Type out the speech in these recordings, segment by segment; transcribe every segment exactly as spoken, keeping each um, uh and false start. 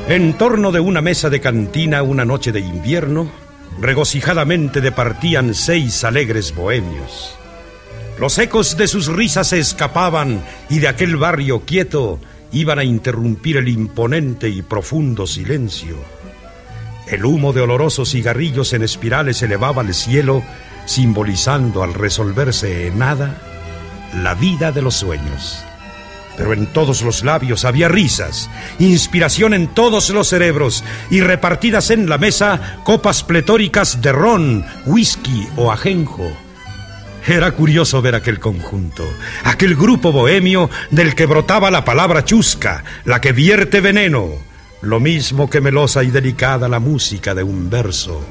En torno de una mesa de cantina una noche de invierno, regocijadamente departían seis alegres bohemios. Los ecos de sus risas se escapaban y de aquel barrio quieto iban a interrumpir el imponente y profundo silencio. El humo de olorosos cigarrillos en espirales elevaba al cielo, simbolizando al resolverse en nada la vida de los sueños. Pero en todos los labios había risas, inspiración en todos los cerebros y repartidas en la mesa copas pletóricas de ron, whisky o ajenjo. Era curioso ver aquel conjunto, aquel grupo bohemio del que brotaba la palabra chusca, la que vierte veneno, lo mismo que melosa y delicada la música de un verso.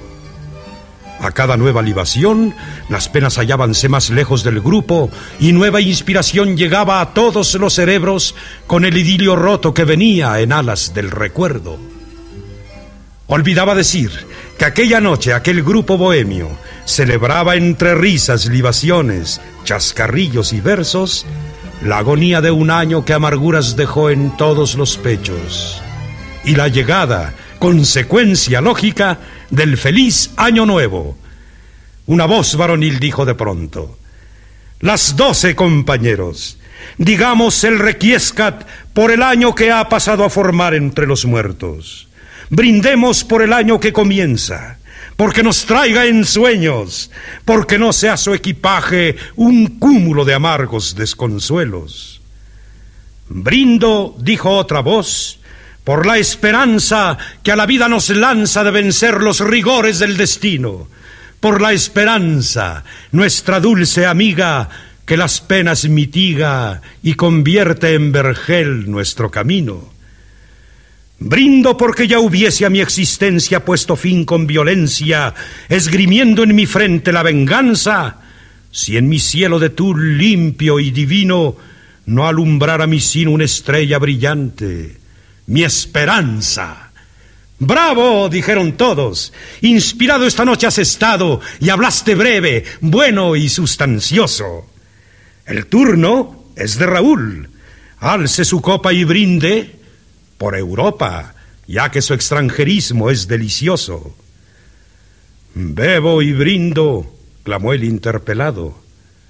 A cada nueva libación, las penas hallábanse más lejos del grupo y nueva inspiración llegaba a todos los cerebros con el idilio roto que venía en alas del recuerdo. Olvidaba decir que aquella noche aquel grupo bohemio celebraba entre risas, libaciones, chascarrillos y versos la agonía de un año que amarguras dejó en todos los pechos y la llegada, consecuencia lógica, del feliz año nuevo. Una voz varonil dijo de pronto: las doce, compañeros, digamos el requiescat por el año que ha pasado a formar entre los muertos. Brindemos por el año que comienza, porque nos traiga ensueños, porque no sea su equipaje un cúmulo de amargos desconsuelos. Brindo, dijo otra voz, por la esperanza que a la vida nos lanza de vencer los rigores del destino, por la esperanza, nuestra dulce amiga, que las penas mitiga y convierte en vergel nuestro camino. Brindo porque ya hubiese a mi existencia puesto fin con violencia, esgrimiendo en mi frente la venganza, si en mi cielo de tul limpio y divino no alumbrara mi sino una estrella brillante, mi esperanza. ¡Bravo!, dijeron todos. Inspirado esta noche has estado y hablaste breve, bueno y sustancioso. El turno es de Raúl. Alce su copa y brinde por Europa, ya que su extranjerismo es delicioso. Bebo y brindo, clamó el interpelado.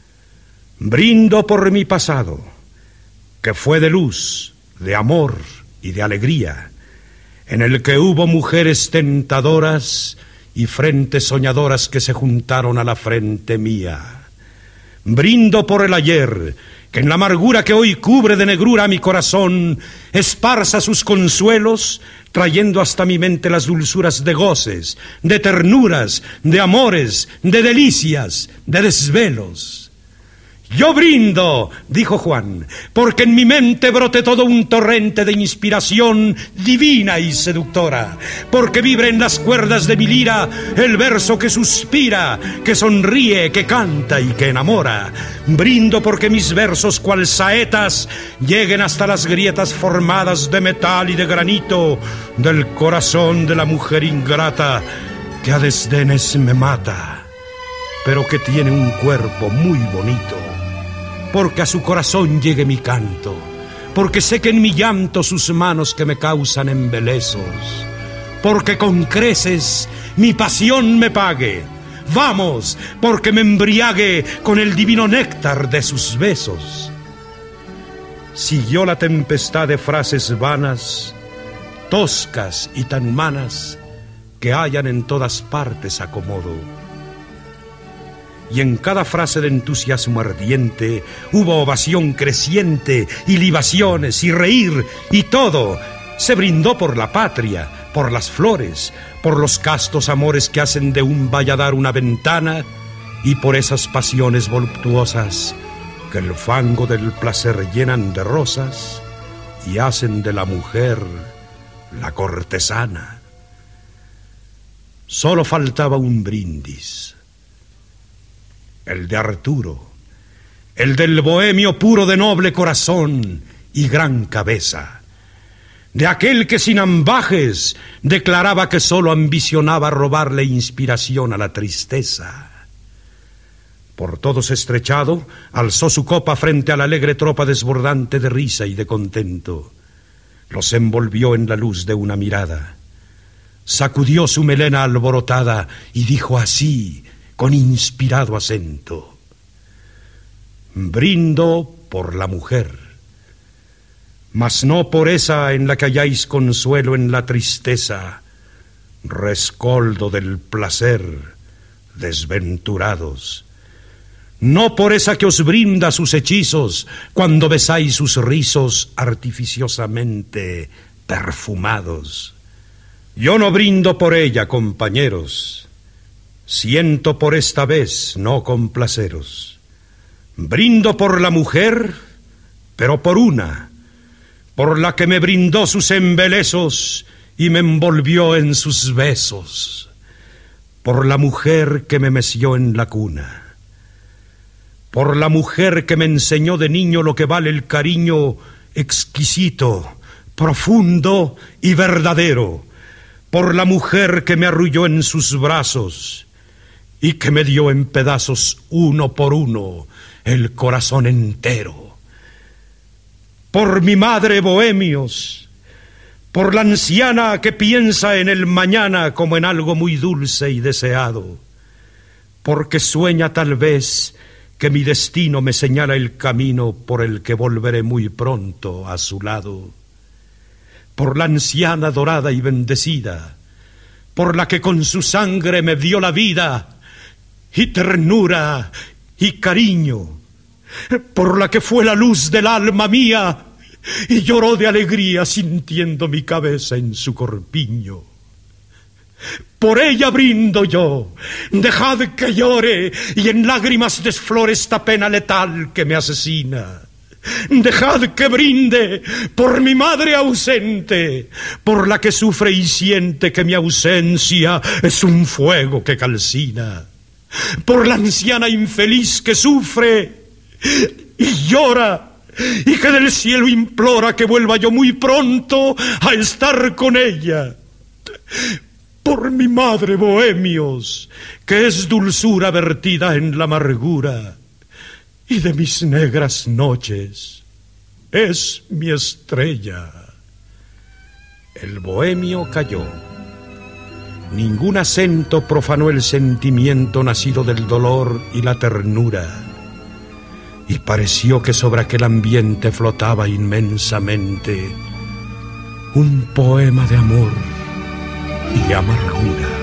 Brindo por mi pasado, que fue de luz, de amor y de alegría, en el que hubo mujeres tentadoras y frentes soñadoras que se juntaron a la frente mía. Brindo por el ayer, que en la amargura que hoy cubre de negrura mi corazón, esparza sus consuelos, trayendo hasta mi mente las dulzuras de goces, de ternuras, de amores, de delicias, de desvelos. Yo brindo, dijo Juan, porque en mi mente brote todo un torrente de inspiración divina y seductora, porque vibre en las cuerdas de mi lira el verso que suspira, que sonríe, que canta y que enamora. Brindo porque mis versos, cual saetas, lleguen hasta las grietas formadas de metal y de granito del corazón de la mujer ingrata que a desdenes me mata, pero que tiene un cuerpo muy bonito. Porque a su corazón llegue mi canto, porque sé que en mi llanto sus manos que me causan embelezos, porque con creces mi pasión me pague. Vamos, porque me embriague con el divino néctar de sus besos. Siguió la tempestad de frases vanas, toscas y tan manas, que hallan en todas partes acomodo. Y en cada frase de entusiasmo ardiente hubo ovación creciente y libaciones y reír y todo. Se brindó por la patria, por las flores, por los castos amores que hacen de un valladar una ventana y por esas pasiones voluptuosas que el fango del placer llenan de rosas y hacen de la mujer la cortesana. Solo faltaba un brindis. El de Arturo, el del bohemio puro de noble corazón y gran cabeza, de aquel que sin ambajes declaraba que solo ambicionaba robarle inspiración a la tristeza. Por todos estrechado, alzó su copa frente a la alegre tropa desbordante de risa y de contento. los envolvió en la luz de una mirada. Sacudió su melena alborotada y dijo así, con inspirado acento: brindo por la mujer, mas no por esa en la que halláis consuelo en la tristeza, rescoldo del placer, desventurados. No por esa que os brinda sus hechizos cuando besáis sus rizos artificiosamente perfumados. Yo no brindo por ella, compañeros. Siento por esta vez no complaceros. Brindo por la mujer, pero por una, por la que me brindó sus embelezos y me envolvió en sus besos, por la mujer que me meció en la cuna, por la mujer que me enseñó de niño lo que vale el cariño exquisito, profundo y verdadero, por la mujer que me arrulló en sus brazos y que me dio en pedazos uno por uno el corazón entero, por mi madre, bohemios, por la anciana que piensa en el mañana como en algo muy dulce y deseado, porque sueña tal vez que mi destino me señala el camino por el que volveré muy pronto a su lado, por la anciana dorada y bendecida, por la que con su sangre me dio la vida y ternura y cariño, por la que fue la luz del alma mía y lloró de alegría sintiendo mi cabeza en su corpiño. Por ella brindo yo, dejad que llore y en lágrimas desflore esta pena letal que me asesina. Dejad que brinde por mi madre ausente, por la que sufre y siente que mi ausencia es un fuego que calcina, por la anciana infeliz que sufre y llora y que del cielo implora que vuelva yo muy pronto a estar con ella, por mi madre, bohemios, que es dulzura vertida en la amargura y de mis negras noches es mi estrella. El bohemio calló. Ningún acento profanó el sentimiento nacido del dolor y la ternura, y pareció que sobre aquel ambiente flotaba inmensamente un poema de amor y de amargura.